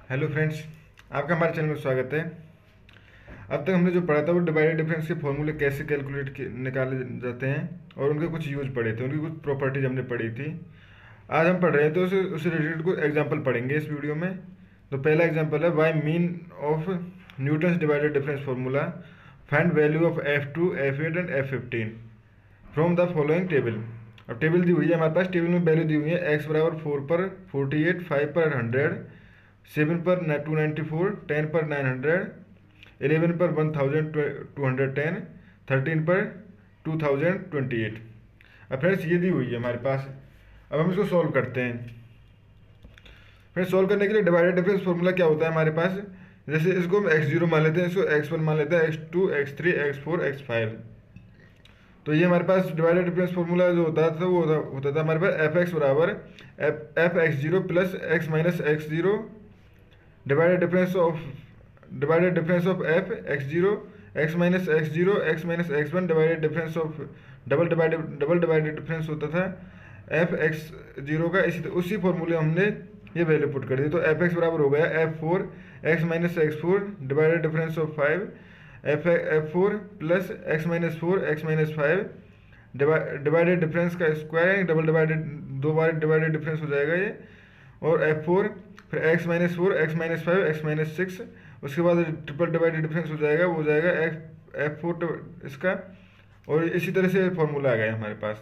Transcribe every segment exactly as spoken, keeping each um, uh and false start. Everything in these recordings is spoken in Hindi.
हेलो फ्रेंड्स, आपका हमारे चैनल में स्वागत है। अब तक हमने जो पढ़ा था वो डिवाइडेड डिफरेंस के फॉर्मूले कैसे कैलकुलेट निकाले जाते हैं और उनके कुछ यूज पढ़े थे, उनकी कुछ प्रॉपर्टीज हमने पढ़ी थी। आज हम पढ़ रहे हैं तो उसे उससे रिलेटेड कुछ एग्जांपल पढ़ेंगे इस वीडियो में। तो पहला एग्जांपल है by mean of Newton's divided difference formula find value of F two F eight and F fifteen from the following table. अब टेबल दी हुई है हमारे पास, टेबल में वैल्यू दी हुई है एक्स बराबर फोर पर फोर्टी एट, फाइव पर हंड्रेड, सेवन पर टू नाइन्टी फोर, टेन पर नाइन हंड्रेड, इलेवन पर one thousand two hundred ten, thirteen पर टू थाउजेंड ट्वेंटी एट। अब फ्रेंड्स ये दी हुई है हमारे पास। अब हम इसको सॉल्व करते हैं। फ्रेंड्स सॉल्व करने के लिए डिवाइडेड डिफरेंस फॉर्मूला क्या होता है हमारे पास, जैसे इसको हम एक्स जीरो मान लेते हैं, इसको एक्स वन मान लेते हैं, X two, X three, X four, X five. तो ये हमारे पास डिवाइडेड डिफरेंस फॉर्मूला जो होता था वो होता, होता था हमारे पास एफ एक्स बराबर F F X zero plus X minus X zero divided difference of divided difference of F X zero X minus X zero X minus X one divided difference of double divided double divided difference होता था एफ एक्स जीरो का। इसी उसी फॉर्मूले हमने ये वैल्यू पुट कर दी। तो एफ एक्स बराबर हो गया F four X minus X four divided difference of five F F four plus X minus four X minus five divided difference का स्क्वायर, डबल डिवाइडेड दो बार डिवाइडेड डिफरेंस हो जाएगा ये, और एफ फोर फिर X minus four X minus five X minus six, उसके बाद ट्रिपल डिवाइडेड डिफरेंस हो जाएगा, वो हो जाएगा एफ एफ फोर इसका। और इसी तरह से फॉर्मूला आ गया हमारे पास।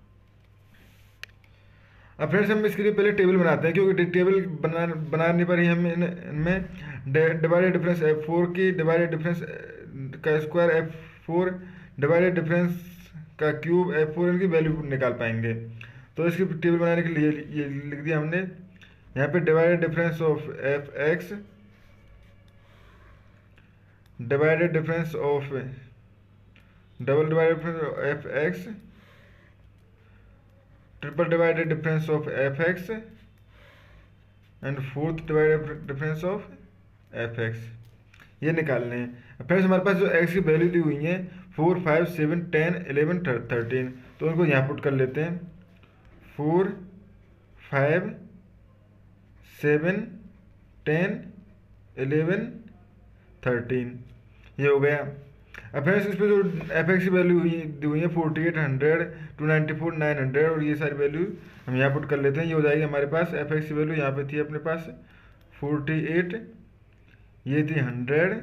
अब फ्रेंड्स हम इसके लिए पहले टेबल बनाते हैं, क्योंकि टेबल बना बनाने पर ही हम इनमें डिवाइडेड डिफरेंस एफ फोर की डिवाइडेड डिफरेंस का square F four divided difference का क्यूब एफ फोर इनकी वैल्यू निकाल पाएंगे। तो इसकी टेबल बनाने के लिए ये लिख दिया हमने यहाँ पे divided difference of F X divided difference of double divided difference F X triple divided difference of F X and fourth divided difference of F X, ये निकालने हैं। फ्रेंड्स हमारे पास जो एक्स की वैल्यू दी हुई है four, five, seven, ten, eleven, thirteen, तो उनको यहाँ पुट कर लेते हैं। Four, five, seven, ten, eleven, thirteen, ये हो गया। अब फ्रेंड्स इस पर जो एफ एक्स की वैल्यू हुई दी हुई है forty eight, hundred, two ninety four, nine hundred, और ये सारी वैल्यू हम यहाँ पुट कर लेते हैं। ये हो जाएगी हमारे पास एफ एक्स की वैल्यू यहाँ पे थी अपने पास फोर्टी एट, ये थी हंड्रेड,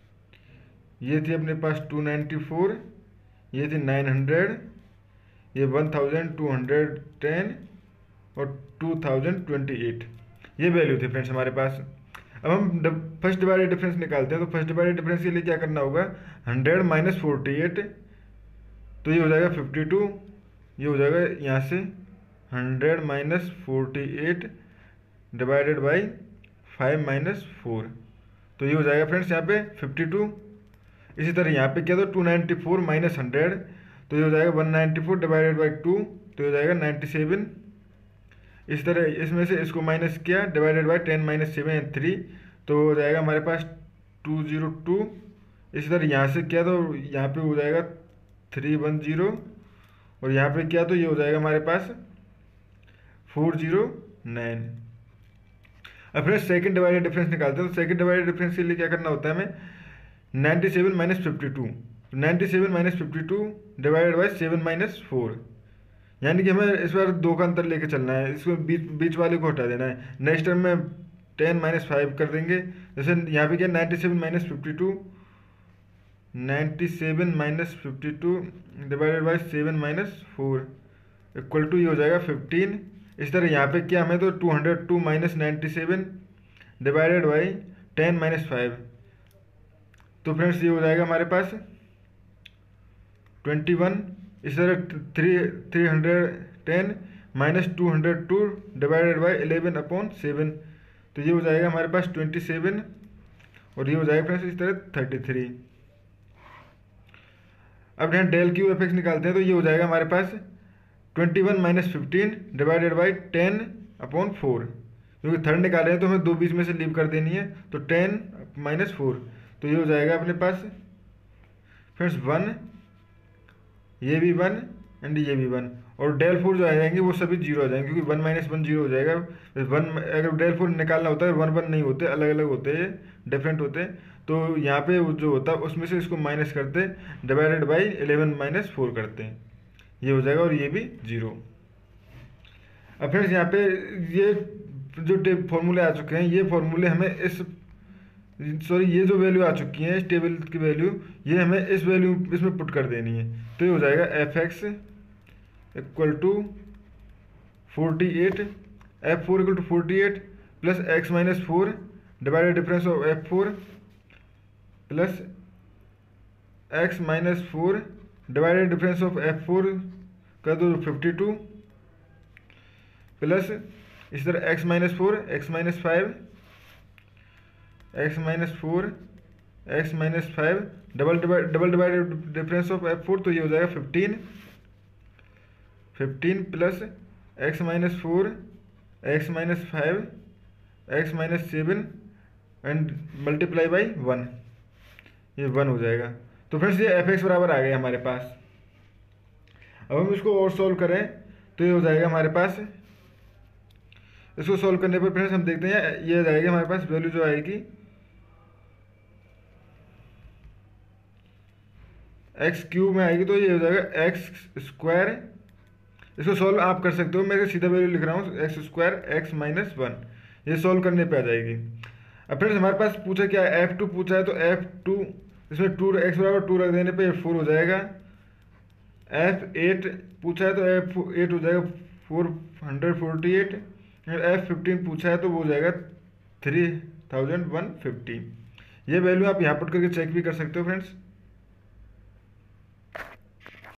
ये थी अपने पास टू नाइन्टी फोर, ये थी नाइन हंड्रेड, ये one thousand two hundred ten और टू थाउजेंड ट्वेंटी एट, ये वैल्यू थी फ्रेंड्स हमारे पास। अब हम फर्स्ट डिवाइडेड डिफरेंस निकालते हैं। तो फर्स्ट डिवाइडेड डिफरेंस के लिए क्या करना होगा, हंड्रेड माइनस फोर्टी एट, तो ये हो जाएगा फिफ्टी टू, ये हो जाएगा यहाँ से hundred minus forty eight divided by five minus four, तो ये हो जाएगा फ्रेंड्स यहाँ पे फिफ्टी टू। इसी तरह यहाँ पे क्या, तो two ninety four minus hundred, तो ये हो जाएगा one ninety four divided by two, तो ये हो जाएगा नाइन्टी सेवन। इस तरह इसमें से इसको माइनस किया, divided by ten minus seven and three, तो हो जाएगा हमारे पास टू जीरो टू। इसी तरह यहाँ से किया तो यहाँ पे हो जाएगा थ्री वन जीरो, और यहाँ पे किया तो ये हो जाएगा हमारे पास फोर जीरो नाइन। अब फिर सेकंड डिवाइडेड डिफरेंस निकालते हैं। तो सेकंड डिवाइडेड डिफरेंस के लिए क्या करना होता है हमें, ninety seven minus fifty two, ninety seven minus fifty two divided by seven minus four, यानी कि हमें इस बार दो का अंतर लेके चलना है, इसको बीच बीच वाले को हटा देना है। नेक्स्ट टर्म में टेन माइनस फाइव कर देंगे। जैसे यहाँ पे क्या, ninety seven minus fifty two, ninety seven minus fifty two divided by seven minus four equal to ये हो जाएगा फिफ्टीन। इस तरह यहाँ पे क्या, हमें तो two hundred two minus ninety seven divided by ten minus five, तो फ्रेंड्स ये हो जाएगा हमारे पास ट्वेंटी वन। इस तरह three three hundred ten minus two hundred two divided by eleven upon seven, तो ये हो जाएगा हमारे पास ट्वेंटी सेवन, और ये हो जाएगा फ्रेंड्स इस तरह थर्टी थ्री। अब यहाँ डेल क्यू एफ एक्स निकालते हैं। तो ये हो जाएगा हमारे पास twenty one minus fifteen divided by ten upon four, क्योंकि थर्ड निकाल रहे हैं तो हमें दो बीच में से लीव कर देनी है, तो टेन माइनस फोर, तो ये हो जाएगा अपने पास फ्रेंड्स वन, ये भी वन एंड ये भी वन, और डेल फोर जो आ जाएंगे वो सभी जीरो आ जाएंगे, क्योंकि वन माइनस वन जीरो हो जाएगा। वन अगर डेल फोर निकालना होता है वन वन नहीं होते, अलग अलग होते हैं, डिफरेंट होते हैं। तो यहाँ पे जो होता है उसमें से इसको माइनस करते, divided by eleven minus four करते हैं, ये हो जाएगा, और ये भी जीरो। अब फ्रेंड्स यहाँ पे ये जो फॉर्मूले आ चुके हैं, ये फॉर्मूले हमें इस सॉरी ये जो वैल्यू आ चुकी है इस टेबल की वैल्यू, ये हमें इस वैल्यू इसमें पुट कर देनी है। तो ये हो जाएगा F X equal to forty eight, F four equal to forty eight plus X minus four divided difference of F four plus X minus four divided difference of F four कर दो फिफ्टी टू प्लस इस तरह X minus four, X minus five, X minus four, X minus five double divide double divided difference of F four, तो ये हो जाएगा fifteen, fifteen plus X minus four, X minus five, X minus seven and multiply by one, ये वन हो जाएगा। तो फ्रेंड्स ये एफ एक्स बराबर आ गया हमारे पास। अब हम इसको और सॉल्व करें तो ये हो जाएगा हमारे पास, इसको सॉल्व करने पर फ्रेंड्स हम देखते हैं ये आ जाएगी हमारे पास वैल्यू जो आएगी एक्स क्यूब में आएगी, तो ये हो जाएगा एक्स स्क्वायर, इसको सॉल्व आप कर सकते हो, मैं सीधा वैल्यू लिख रहा हूँ X square X minus one, ये सॉल्व करने पे आ जाएगी। अब फ्रेंड्स हमारे पास पूछा क्या है, एफ टू पूछा है, तो एफ टू इसमें टू एक्स बराबर टू रख देने पे एफ फोर हो जाएगा। एफ एट पूछा है तो एफ एट हो जाएगा four hundred forty eight, F fifteen पूछा है तो वो हो जाएगा थ्री थाउजेंड वन फिफ्टी। ये वैल्यू आप यहाँ पुट करके चेक भी कर सकते हो फ्रेंड्स।